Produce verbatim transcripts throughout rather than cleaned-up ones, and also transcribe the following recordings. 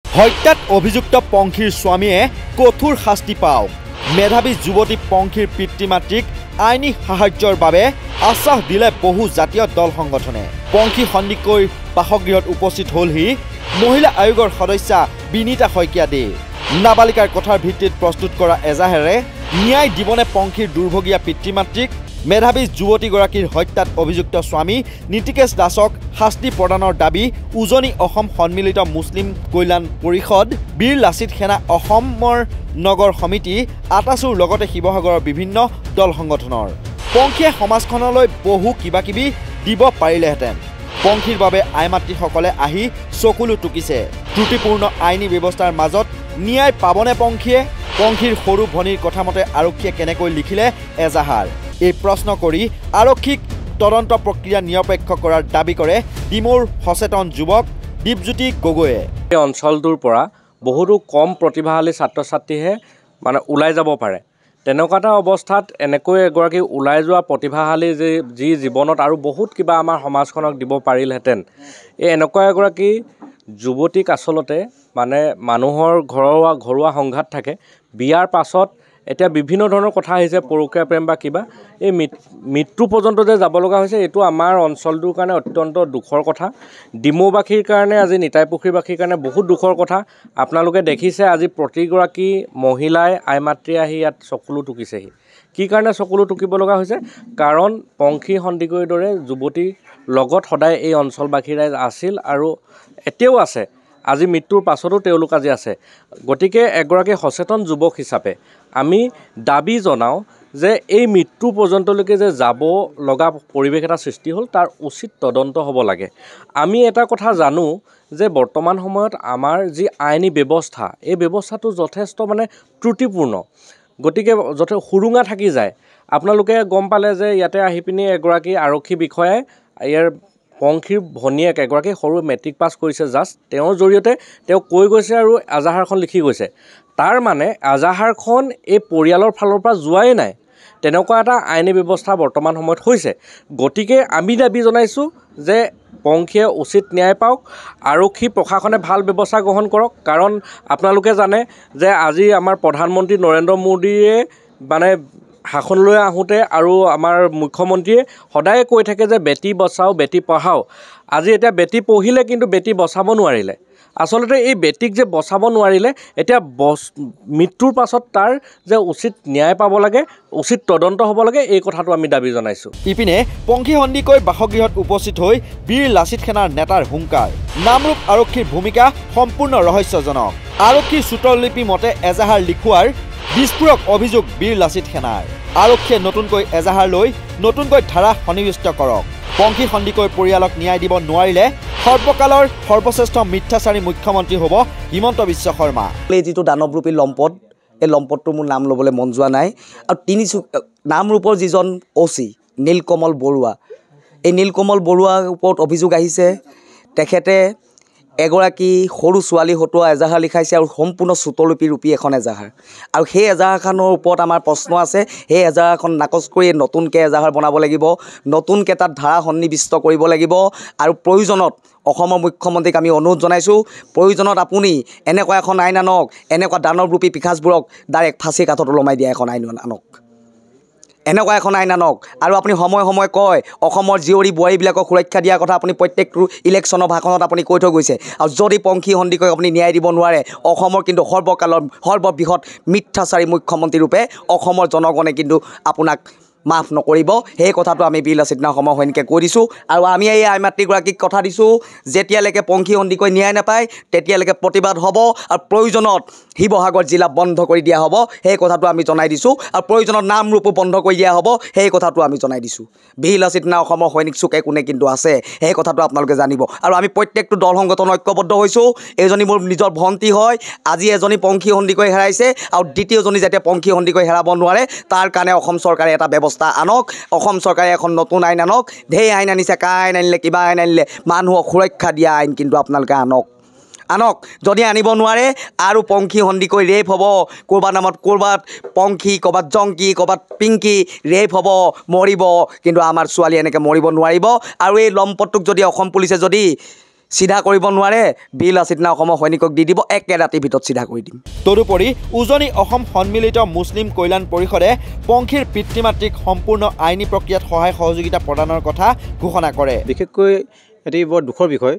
হত্যাত অভিযুক্ত পংখীৰ স্বামীয়ে কঠোৰ শাস্তি পাওক। মেধাৱী যুৱতী পংখীৰ পিতৃ মাতৃক আইনী সাহায্যৰ বাবে আশ্বাস দিলে বহু জাতীয় দল সংগঠনে। পংখী সন্দিকৈৰ বাসগৃহত উপস্থিত হলহি মহিলা আয়োগৰ সদস্যা বিনীতা শইকীয়া দে। নাবালিকাৰ কথাৰ ভিত্তিত প্ৰস্তুত কৰা এজাহাৰে ন্যায় দিবনে পংখীৰ দুৰ্ভগীয়া পিতৃ মাতৃক। মেধাৱী যুৱতীগৰাকীৰ হত্যাত অভিযুক্ত স্বামী নীতিকেশ দাসক শাস্তি প্ৰদানৰ দাবী উজনি অসম সন্মিলিত মুছলিম কল্যাণ পৰিষদ, বীৰ লাচিত সেনা অসমৰ নগৰ সমিতি, আটাচুৰ লগতে শিৱসাগৰৰ বিভিন্ন দল সংগঠনৰ। পংখীয়ে সমাজখনলৈ বহু কিবা কিবি দিব পাৰিলেহেঁতেন। পংখীৰ বাবে আই মাতৃসকলে আহি চকুলো টুকিছে। ত্ৰুটিপূৰ্ণ আইনী ব্যৱস্থাৰ মাজত ন্যায় পাবনে পংখীয়ে? পংখীৰ সৰু ভনীৰ কথামতে আৰক্ষীয়ে কেনেকৈ লিখিলে এজাহাৰ? এই প্ৰশ্ন কৰি আৰক্ষীক তদন্ত প্ৰক্ৰিয়া নিৰপেক্ষ কৰাৰ দাবী কৰে ডিমৌৰ সচেতন যুৱক দীপজ্যোতি গগৈয়ে। এই অঞ্চলটোৰ পৰা বহুতো কম প্ৰতিভাশালী ছাত্ৰ ছাত্ৰীহে মানে ওলাই যাব পাৰে। তেনেকুৱা এটা অৱস্থাত এনেকৈ এগৰাকী ওলাই যোৱা প্ৰতিভাশালী যি যি জীৱনত আৰু বহুত কিবা আমাৰ সমাজখনক দিব পাৰিলহেঁতেন, এই এনেকুৱা এগৰাকী যুৱতীক আচলতে মানে মানুহৰ ঘৰুৱা ঘৰুৱা সংঘাত থাকে। বিয়াৰ পাছত এতিয়া বিভিন্ন ধৰণৰ কথা আহিছে, পৰকীয়া প্ৰেম বা কিবা, এই মৃত্যু পৰ্যন্ত যে যাব লগা হৈছে, এইটো আমাৰ অঞ্চলটোৰ কাৰণে অত্যন্ত দুখৰ কথা। ডিমৌবাসীৰ কাৰণে, আজি নিতাইপুখুৰীবাসীৰ কাৰণে বহুত দুখৰ কথা। আপোনালোকে দেখিছে আজি প্ৰতিগৰাকী মহিলাই আই মাতৃয়ে আহি ইয়াত চকুলো টুকিছেহি। কি কাৰণে চকুলো টুকিব লগা হৈছে? কাৰণ পংখী সন্দিকৈৰ দৰে যুৱতীৰ লগত সদায় এই অঞ্চলবাসী ৰাইজ আছিল আৰু এতিয়াও আছে। আজি মৃত্যুৰ পাছতো তেওঁলোক আজি আছে। গতিকে এগৰাকী সচেতন যুৱক হিচাপে আমি দাবী জনাওঁ যে এই মৃত্যু পৰ্যন্তলৈকে যে যাব লগা পৰিৱেশ এটা সৃষ্টি হ'ল, তাৰ উচিত তদন্ত হ'ব লাগে। আমি এটা কথা জানো যে বৰ্তমান সময়ত আমাৰ যি আইনী ব্যৱস্থা, এই ব্যৱস্থাটো যথেষ্ট মানে ত্ৰুটিপূৰ্ণ। গতিকে যথেষ্ট সুৰুঙা থাকি যায়। আপোনালোকে গম পালে যে ইয়াতে আহি পিনি এগৰাকী আৰক্ষী বিষয়াই ইয়াৰ পংখীৰ ভনীয়েক এগৰাকী সৰু মেট্ৰিক পাছ কৰিছে জাষ্ট, তেওঁৰ জৰিয়তে তেওঁ কৈ গৈছে আৰু এজাহাৰখন লিখি গৈছে। তাৰ মানে এজাহাৰখন এই পৰিয়ালৰ ফালৰ পৰা যোৱাই নাই। তেনেকুৱা এটা আইনী ব্যৱস্থা বৰ্তমান সময়ত হৈছে। গতিকে আমি দাবী জনাইছোঁ যে পংখীয়ে উচিত ন্যায় পাওক, আৰক্ষী প্ৰশাসনে ভাল ব্যৱস্থা গ্ৰহণ কৰক। কাৰণ আপোনালোকে জানে যে আজি আমাৰ প্ৰধানমন্ত্ৰী নৰেন্দ্ৰ মোদীয়ে মানে শাসনলৈ আহোঁতে আৰু আমাৰ মুখ্যমন্ত্ৰীয়ে সদায় কৈ থাকে যে বেটী বচাও বেটী পঢ়াও। আজি এতিয়া বেটী পঢ়িলে কিন্তু বেটী বচাব নোৱাৰিলে। আচলতে এই বেটীক যে বচাব নোৱাৰিলে, এতিয়া বচ মৃত্যুৰ পাছত তাৰ যে উচিত ন্যায় পাব লাগে, উচিত তদন্ত হ'ব লাগে, এই কথাটো আমি দাবী জনাইছোঁ। ইপিনে পংখী সন্দিকৈ বাসগৃহত উপস্থিত হৈ বীৰ লাচিত সেনাৰ নেতাৰ হুংকাৰ। নামৰূপ আৰক্ষীৰ ভূমিকা সম্পূৰ্ণ ৰহস্যজনক। আৰক্ষীৰ সূত্ৰলিপি মতে এজাহাৰ লিখোৱাৰ বিস্ফোৰক অভিযোগ বীৰ লাচিত সেনাৰ। আৰক্ষীয়ে নতুনকৈ এজাহাৰ লৈ নতুনকৈ ধাৰা সন্নিৱিষ্ট কৰক। পংখী সন্দিকৈ পৰিয়ালক ন্যায় দিব নোৱাৰিলে সৰ্বকালৰ সৰ্বশ্ৰেষ্ঠ মিথ্যাচাৰী মুখ্যমন্ত্ৰী হ'ব হিমন্ত বিশ্ব শৰ্মা। এই যিটো দানৱৰূপী লম্পট, এই লম্পটটো মোৰ নাম ল'বলৈ মন যোৱা নাই। আৰু তিনি নামৰূপৰ যিজন অ' চি নীলকমল বৰুৱা, এই নীলকমল বৰুৱাৰ ওপৰত অভিযোগ আহিছে। তেখেতে এগৰাকী সৰু ছোৱালী হতুৱা এজাহাৰ লিখাইছে আৰু সম্পূৰ্ণ চুটলিপি ৰূপী এখন এজাহাৰ। আৰু সেই এজাহাৰখনৰ ওপৰত আমাৰ প্ৰশ্ন আছে। সেই এজাহাৰখন নাকচ কৰি নতুনকৈ এজাহাৰ বনাব লাগিব, নতুনকৈ তাত ধাৰা সন্নিৱিষ্ট কৰিব লাগিব। আৰু প্ৰয়োজনত অসমৰ মুখ্যমন্ত্ৰীক আমি অনুৰোধ জনাইছোঁ, প্ৰয়োজনত আপুনি এনেকুৱা এখন আইন আনক, এনেকুৱা দানৱৰূপী পিশাচবোৰক ডাইৰেক্ট ফাঁচী কাঠত ওলমাই দিয়া এখন আইন আনক, এনেকুৱা এখন আইন আনক। আৰু আপুনি সময়ে সময়ে কয় অসমৰ জীয়ৰী বোৱাৰীবিলাকক সুৰক্ষা দিয়াৰ কথা আপুনি প্ৰত্যেকটো ইলেকশ্যনৰ ভাষণত আপুনি কৈ থৈ গৈছে। আৰু যদি পংখী সন্দিকৈ আপুনি ন্যায় দিব নোৱাৰে, অসমৰ কিন্তু সৰ্বকালৰ সৰ্ববৃহৎ মিথ্যাচাৰী মুখ্যমন্ত্ৰী ৰূপে অসমৰ জনগণে কিন্তু আপোনাক মাফ নকৰিব। সেই কথাটো আমি বীৰ লাচিত সেনা অসমৰ সৈনিকে কৈ দিছোঁ। আৰু আমি এই আই মাতৃগৰাকীক কথা দিছোঁ, যেতিয়ালৈকে পংখী সন্দিকৈ ন্যায় নাপায় তেতিয়ালৈকে প্ৰতিবাদ হ'ব। আৰু প্ৰয়োজনত শিৱসাগৰ জিলা বন্ধ কৰি দিয়া হ'ব, সেই কথাটো আমি জনাই দিছোঁ। আৰু প্ৰয়োজনত নামৰূপো বন্ধ কৰি দিয়া হ'ব, সেই কথাটো আমি জনাই দিছোঁ। বীৰ লাচিত সেনা অসমৰ সৈনিক চুকে কোনে কিন্তু আছে, সেই কথাটো আপোনালোকে জানিব। আৰু আমি প্ৰত্যেকটো দল সংগঠন ঐক্যবদ্ধ হৈছোঁ। এইজনী মোৰ নিজৰ ভণ্টি হয়। আজি এজনী পংখী সন্দিকৈ হেৰাইছে আৰু দ্বিতীয়জনী যাতে পংখী সন্দিকৈ হেৰাব নোৱাৰে, তাৰ কাৰণে অসম চৰকাৰে এটা ব্যৱস্থা আনক। অসম চৰকাৰে এখন নতুন আইন আনক। ঢেৰ আইন আনিছে, কা আইন আনিলে, কিবা আইন আনিলে, মানুহক সুৰক্ষা দিয়া আইন কিন্তু আপোনালোকে আনক আনক যদি আনিব নোৱাৰে আৰু পংখী সন্দিকৈ ৰেপ হ'ব, ক'ৰবাত নামত ক'ৰবাত পংখী, ক'ৰবাত জংকী, ক'ৰবাত পিংকী ৰেপ হ'ব, মৰিব, কিন্তু আমাৰ ছোৱালী এনেকৈ মৰিব নোৱাৰিব। আৰু এই লম্পটটোক যদি অসম পুলিচে যদি চিধা কৰিব নোৱাৰে বিল সিদিনা অসমৰ সৈনিকক দি দিব একে ৰাতিৰ ভিতৰত চিধা কৰি দিম। তদুপৰি উজনি অসম সন্মিলিত মুছলিম কল্যাণ পৰিষদে পংখীৰ পিতৃ মাতৃক সম্পূৰ্ণ আইনী প্ৰক্ৰিয়াত সহায় সহযোগিতা প্ৰদানৰ কথা ঘোষণা কৰে। বিশেষকৈ এটি বৰ দুখৰ বিষয়,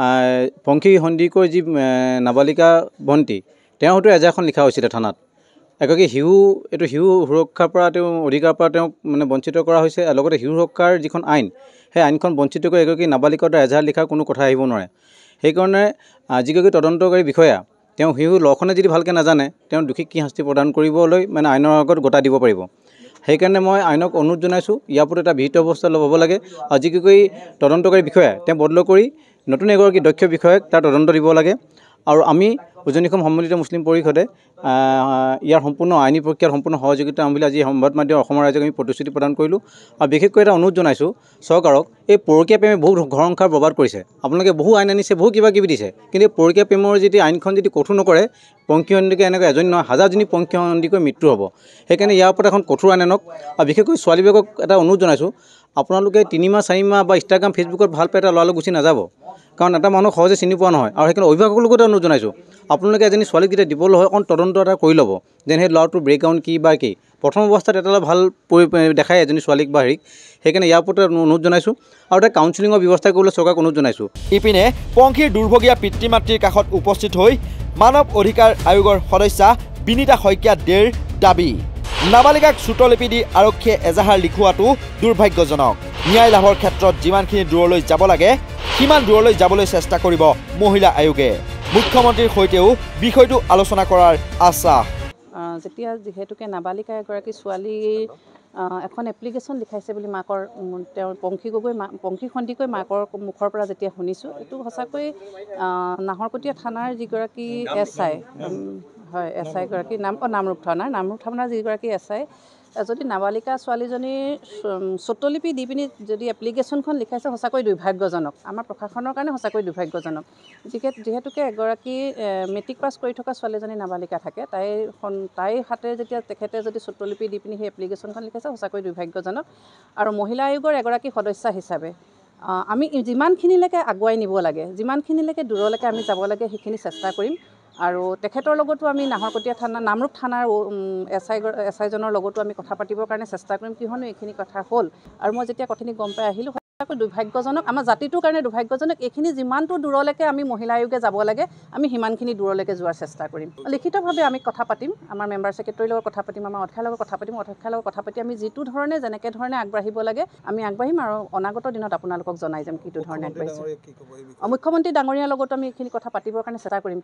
পংখী সন্দিকৈৰ যি নাবালিকা ভণ্টি তেওঁ হয়তো এজাহাৰখন লিখা হৈছিলে থানাত। এগৰাকী শিশু এইটো শিশু সুৰক্ষাৰ পৰা তেওঁ অধিকাৰৰ পৰা তেওঁক মানে বঞ্চিত কৰা হৈছে। লগতে শিশু সুৰক্ষাৰ যিখন আইন সেই আইনখন বঞ্চিত কৰি এগৰাকী নাবালিকাৰ দ্বাৰা এজাহাৰ লিখাৰ কোনো কথা আহিব নোৱাৰে। সেইকাৰণে যিগৰাকী তদন্তকাৰী বিষয়া তেওঁ শিশু লক্ষণে যদি ভালকৈ নাজানে তেওঁ দোষীক কি শাস্তি প্ৰদান কৰিবলৈ মানে আইনৰ আগত গোটাই দিব পাৰিব। সেইকাৰণে মই আইনক অনুৰোধ জনাইছোঁ ইয়াৰ ওপৰত এটা বিহিত অৱস্থা ল'ব লাগে আৰু যিগৰাকী তদন্তকাৰী বিষয়া তেওঁ বদল কৰি নতুন এগৰাকী দক্ষ বিষয়াক তাৰ তদন্ত দিব লাগে। আৰু আমি উজনি অসম সন্মিলিত মুছলিম পৰিষদে ইয়াৰ সম্পূৰ্ণ আইনী প্ৰক্ৰিয়াৰ সম্পূৰ্ণ সহযোগিতা আমি বুলি আজি সংবাদ মাধ্যম অসমৰ ৰাইজক আমি প্ৰতিশ্ৰুতি প্ৰদান কৰিলোঁ। আৰু বিশেষকৈ এটা অনুৰোধ জনাইছোঁ চৰকাৰক, এই পৰকীয়া প্ৰেমে বহু ঘৰ সংসাৰ বৰবাদ কৰিছে। আপোনালোকে বহু আইন আনিছে, বহু কিবা কিবি দিছে, কিন্তু এই পৰকীয়া প্ৰেমৰ যদি আইনখন যদি কঠোৰ নকৰে পংখী সন্দিকৈ এনেকৈ এজনী নহয় হাজাৰজনী পংখী সন্দিকৈ মৃত্যু হ'ব। সেইকাৰণে ইয়াৰ ওপৰত এখন কঠোৰ আইন আনক। আৰু বিশেষকৈ ছোৱালীবিলাকক এটা অনুৰোধ জনাইছোঁ, আপোনালোকে তিনিমাহ চাৰিমাহ বা ইনষ্টাগ্ৰাম ফেচবুকত ভাল পাই এটা ল'ৰালৈ গুচি নাযাব, কাৰণ এটা মানুহক সহজে চিনি পোৱা নহয়। আৰু সেইকাৰণে অভিভাৱকৰ লগতে অনুৰোধ জনাইছোঁ আপোনালোকে এজনী ছোৱালীক যেতিয়া দিবলৈ হয় অকণ তদন্ত এটা কৰি ল'ব, যেন সেই ল'ৰাটোৰ ব্ৰেকগ্ৰাউণ্ড কি বা কি প্ৰথম অৱস্থাত এটা ভাল পৰি দেখায় এজনী ছোৱালীক বা হেৰিক। সেইকাৰণে ইয়াৰ ওপৰত অনুৰোধ জনাইছোঁ আৰু এটা কাউন্সেলিঙৰ ব্যৱস্থা কৰিবলৈ চৰকাৰক অনুৰোধ জনাইছোঁ। ইপিনে পংখীৰ দুৰ্ভগীয়া পিতৃ মাতৃৰ কাষত উপস্থিত হৈ মানৱ অধিকাৰ আয়োগৰ সদস্যা বিনীতা শইকীয়া দেৰ দাবী, নাবালিকাক চুটলিপি দি আৰক্ষীয়ে এজাহাৰ লিখোৱাটো দুৰ্ভাগ্যজনক। ন্যায় লাভৰ ক্ষেত্ৰত যিমানখিনি দূৰলৈ যাব লাগে সিমান দূৰলৈ যাবলৈ চেষ্টা কৰিব মহিলা আয়োগে। মুখ্যমন্ত্ৰীৰ সৈতেও বিষয়টো আলোচনা কৰাৰ আশ্বাস। যেতিয়া যিহেতুকে নাবালিকা এগৰাকী ছোৱালীৰ এখন এপ্লিকেশ্যন লিখাইছে বুলি মাকৰ তেওঁৰ পংখী গগৈ মা পংখী সন্দিকৈ মাকৰ মুখৰ পৰা যেতিয়া শুনিছোঁ, এইটো সঁচাকৈ নাহৰকটীয়া থানাৰ যিগৰাকী এছ আই হয় এছ আইগৰাকী নাম নামৰূপ থানাৰ নামৰূপ থানাৰ যিগৰাকী এছ আই যদি নাবালিকা ছোৱালীজনীৰ চুটলিপি দি পিনি যদি এপ্লিকেশ্যনখন লিখাইছে সঁচাকৈ দুৰ্ভাগ্যজনক। আমাৰ প্ৰশাসনৰ কাৰণে সঁচাকৈ দুৰ্ভাগ্যজনক। যিহে যিহেতুকে এগৰাকী মেট্ৰিক পাছ কৰি থকা ছোৱালীজনী নাবালিকা থাকে, তাইৰ তাইৰ হাতেৰে যেতিয়া তেখেতে যদি চুটলিপি দি পিনি সেই এপ্লিকেশ্যনখন লিখাইছে সঁচাকৈ দুৰ্ভাগ্যজনক। আৰু মহিলা আয়োগৰ এগৰাকী সদস্যা হিচাপে আমি যিমানখিনিলৈকে আগুৱাই নিব লাগে, যিমানখিনিলৈকে দূৰলৈকে আমি যাব লাগে সেইখিনি চেষ্টা কৰিম। আৰু তেখেতৰ লগতো আমি নাহৰকটীয়া থানা নামৰূপ থানাৰ এছ আই এছ আইজনৰ লগতো আমি কথা পাতিবৰ কাৰণে চেষ্টা কৰিম, কিয়নো এইখিনি কথা হ'ল। আৰু মই যেতিয়া কথাখিনি গম পাই আহিলোঁ সঁচাকৈ দুৰ্ভাগ্যজনক, আমাৰ জাতিটোৰ কাৰণে দুৰ্ভাগ্যজনক। এইখিনি যিমানটো দূৰলৈকে আমি মহিলা আয়োগে যাব লাগে আমি সিমানখিনি দূৰলৈকে যোৱাৰ চেষ্টা কৰিম। লিখিতভাৱে আমি কথা পাতিম, আমাৰ মেম্বাৰ ছেক্ৰেটাৰীৰ লগত কথা পাতিম, আমাৰ অধ্যক্ষৰ লগত কথা পাতিম, অধ্যক্ষৰ লগত কথা পাতি আমি যিটো ধৰণে যেনেকৈ ধৰণে আগবাঢ়িব লাগে আমি আগবাঢ়িম। আৰু অনাগত দিনত আপোনালোকক জনাই যাম কিটো ধৰণে আগবাঢ়িছোঁ। মুখ্যমন্ত্ৰী ডাঙৰীয়াৰ লগতো আমি এইখিনি কথা পাতিবৰ কাৰণে চেষ্টা কৰিম।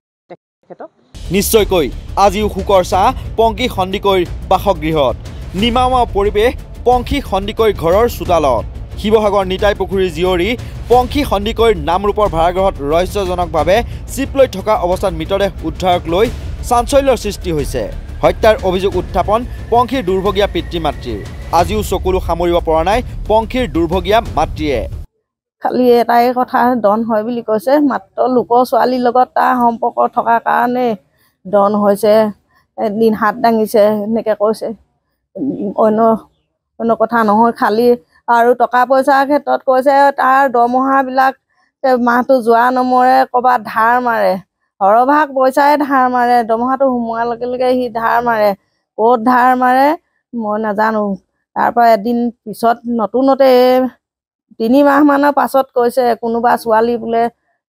নিশ্চয়কৈ আজিও শোকৰ ছাঁ পংখী সন্দিকৈৰ বাসগৃহত, নিমাওয়া পৰিৱেশ পংখী সন্দিকৈৰ ঘৰৰ চোতালত। শিৱসাগৰ নিতাই পুখুৰীৰ জীয়ৰী পংখী সন্দিকৈৰ নামৰূপৰ ভাড়াঘৰত ৰহস্যজনকভাৱে চিপ লৈ থকা অৱস্থাত মৃতদেহ উদ্ধাৰক লৈ চাঞ্চল্যৰ সৃষ্টি হৈছে। হত্যাৰ অভিযোগ উত্থাপন পংখীৰ দুৰ্ভগীয়া পিতৃ মাতৃৰ। আজিও চকুলো সামৰিব পৰা নাই পংখীৰ দুৰ্ভগীয়া মাতৃয়ে। খালি এটাই কথা ডন হয় বুলি কৈছে, মাত্ৰ লোকৰ ছোৱালীৰ লগত তাৰ সম্পৰ্ক থকাৰ কাৰণে ডন হৈছে, এদিন হাত দাঙিছে এনেকৈ কৈছে। অন্য অন্য কথা নহয়। খালি আৰু টকা পইচাৰ ক্ষেত্ৰত কৈছে তাৰ দৰমহাবিলাক মাহটো যোৱা নমৰে, ক'ৰবাত ধাৰ মাৰে, সৰহভাগ পইচাই ধাৰ মাৰে। দৰমহাটো সোমোৱাৰ লগে লগে সি ধাৰ মাৰে, ক'ত ধাৰ মাৰে মই নাজানো। তাৰপৰা এদিন পিছত নতুনতে তিনি মাহমানৰ পাছত কৈছে কোনোবা ছোৱালী বোলে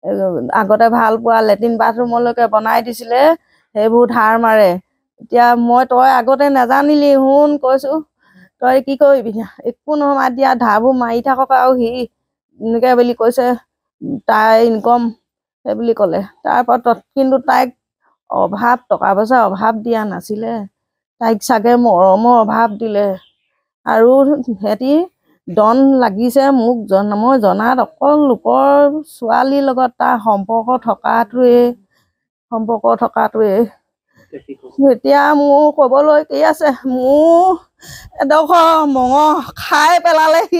আগতে ভাল পোৱা লেট্ৰিন বাথৰুমলৈকে বনাই দিছিলে, সেইবোৰ ধাৰ মাৰে। এতিয়া মই তই আগতে নাজানিলি শুন কৈছোঁ, তই কি কৰিবি একো নহয় দিয়া, ধাৰবোৰ মাৰি থাকক আৰু সি এনেকৈ বুলি কৈছে। তাই ইনকম সেই বুলি ক'লে। তাৰপৰা কিন্তু তাইক অভাৱ টকা পইচাৰ অভাৱ দিয়া নাছিলে, তাইক চাগে মৰমৰ অভাৱ দিলে। আৰু সিহঁতি ডন লাগিছে মোক জন মই জনাত অকল লোকৰ ছোৱালীৰ লগত তাৰ সম্পৰ্ক থকাটোৱে সম্পৰ্ক থকাটোৱে এতিয়া মোৰ ক'বলৈ কি আছে। মোৰ এডোখৰ মঙহ খাই পেলালে সি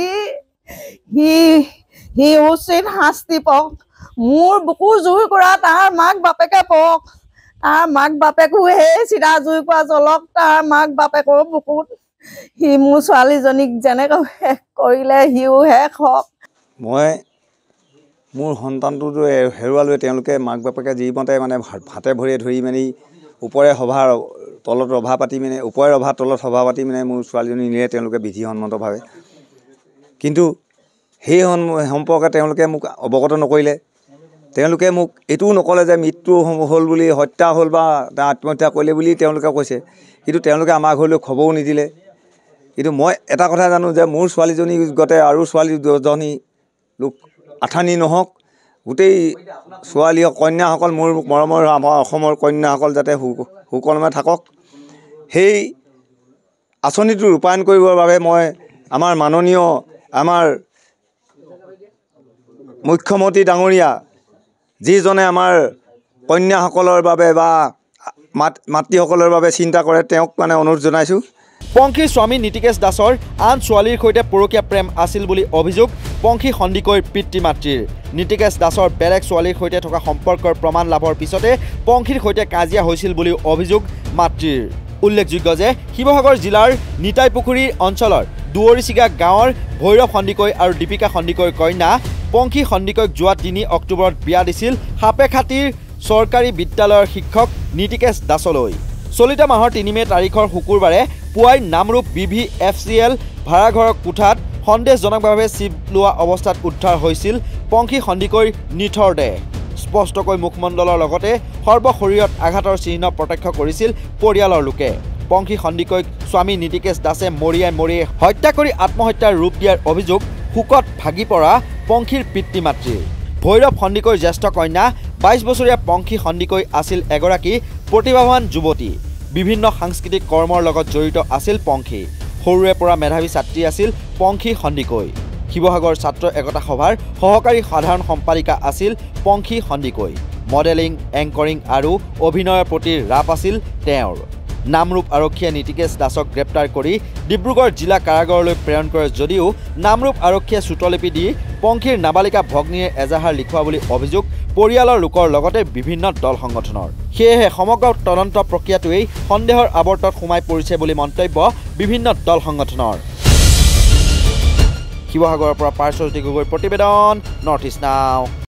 সি সি উচিত শাস্তি পাওক। মোৰ বুকু জুই কৰা তাৰ মাক বাপেকে পাওক, তাৰ মাক বাপেকো সেই চিধা জুই কৰা জ্বলক, তাৰ মাক বাপেকৰ বুকুত সি মোৰ ছোৱালীজনীক যেনেকৈ শেষ কৰিলে সিও শেষ হওক। মই মোৰ সন্তানটোতো হেৰুৱালোৱে তেওঁলোকে মাক বাপেকে যিমতে মানে হাতে ভৰিয়ে ধৰি মানে ওপৰে সভাৰ তলত ৰভা পাতি মানে ওপৰে ৰভা তলত সভা পাতি মানে মোৰ ছোৱালীজনী নিলে তেওঁলোকে বিধিসন্মতভাৱে কিন্তু সেই সম্পৰ্কে তেওঁলোকে মোক অৱগত নকৰিলে তেওঁলোকে মোক এইটোও নকলে যে মৃত্যু হ'ল বুলি হত্যা হ'ল বা আত্মহত্যা কৰিলে বুলি তেওঁলোকে কৈছে কিন্তু তেওঁলোকে আমাৰ ঘৰলৈ খবৰো নিদিলে কিন্তু মই এটা কথা জানো যে মোৰ ছোৱালীজনী গতে আৰু ছোৱালী দুজনী লোক আঠানি নহওক গোটেই ছোৱালী কন্যাসকল মোৰ মৰমৰ আমাৰ অসমৰ কন্যাসকল যাতে সুকলমে থাকক সেই আঁচনিটো ৰূপায়ণ কৰিবৰ বাবে মই আমাৰ মাননীয় আমাৰ মুখ্যমন্ত্ৰী ডাঙৰীয়া যিজনে আমাৰ কন্যাসকলৰ বাবে বা মাত মাতৃসকলৰ বাবে চিন্তা কৰে তেওঁক মানে অনুৰোধ জনাইছোঁ পংখীৰ স্বামী নীতিকেশ দাসৰ আন ছোৱালীৰ সৈতে পৰকীয়া প্ৰেম আছিল বুলি অভিযোগ পংখী সন্দিকৈৰ পিতৃ মাতৃৰ নীতিকেশ দাসৰ বেলেগ ছোৱালীৰ সৈতে থকা সম্পৰ্কৰ প্ৰমাণ লাভৰ পিছতে পংখীৰ সৈতে কাজিয়া হৈছিল বুলি অভিযোগ মাতৃৰ উল্লেখযোগ্য যে শিৱসাগৰ জিলাৰ নিতাইপুখুৰী অঞ্চলৰ দুৱৰীচিগা গাঁৱৰ ভৈৰৱ সন্দিকৈ আৰু দীপিকা সন্দিকৈৰ কন্যা পংখী সন্দিকৈক যোৱা তিনি অক্টোবৰত বিয়া দিছিল সাপেখাতিৰ চৰকাৰী বিদ্যালয়ৰ শিক্ষক নীতিকেশ দাসলৈ চলিত মাহৰ তিনি মে তাৰিখৰ শুকুৰবাৰে পুৱাই Namrup B V F C L ভাড়াঘৰৰ কোঠাত সন্দেহজনকভাৱে চিপ লোৱা অৱস্থাত উদ্ধাৰ হৈছিল পংখী সন্দিকৈৰ নিথৰ দেহ স্পষ্টকৈ মুখমণ্ডলৰ লগতে সৰ্বশৰীৰত আঘাতৰ চিহ্ন প্ৰত্যক্ষ কৰিছিল পৰিয়ালৰ লোকে পংখী সন্দিকৈক স্বামী নীতিকেশ দাসে মৰিয়াই মৰিয়াই হত্যা কৰি আত্মহত্যাৰ ৰূপ দিয়াৰ অভিযোগ শোকত ভাগি পৰা পংখীৰ পিতৃ মাতৃৰ ভৈৰৱ সন্দিকৈৰ জ্যেষ্ঠ কন্যা বাইছ বছৰীয়া পংখী সন্দিকৈ আছিল এগৰাকী প্ৰতিভাৱান যুৱতী বিভিন্ন সাংস্কৃতিক কৰ্মৰ লগত জড়িত আছিল পংখী সৰুৰে পৰা মেধাৱী ছাত্ৰী আছিল পংখী সন্দিকৈ শিৱসাগৰ ছাত্ৰ একতা সভাৰ সহকাৰী সাধাৰণ সম্পাদিকা আছিল পংখী সন্দিকৈ মডেলিং এংকৰিং আৰু অভিনয়ৰ প্ৰতি ৰাপ আছিল তেওঁৰ নামৰূপ আৰক্ষীয়ে নীতিকেশ দাসক গ্ৰেপ্তাৰ কৰি ডিব্ৰুগড় জিলা কাৰাগাৰলৈ প্ৰেৰণ কৰে যদিও নামৰূপ আৰক্ষীয়ে চুটলিপি দি পংখীৰ নাবালিকা ভগ্নীয়ে এজাহাৰ লিখোৱা বুলি অভিযোগ পৰিয়ালৰ লোকৰ লগতে বিভিন্ন দল সংগঠনৰ সেয়েহে সমগ্ৰ তদন্ত প্ৰক্ৰিয়াটোৱেই সন্দেহৰ আৱৰ্তত সোমাই পৰিছে বুলি মন্তব্য বিভিন্ন দল সংগঠনৰ শিৱসাগৰৰ পৰা পাৰ্শ্বজ্যোতি গগৈৰ প্ৰতিবেদন নৰ্থ ইষ্ট নাও।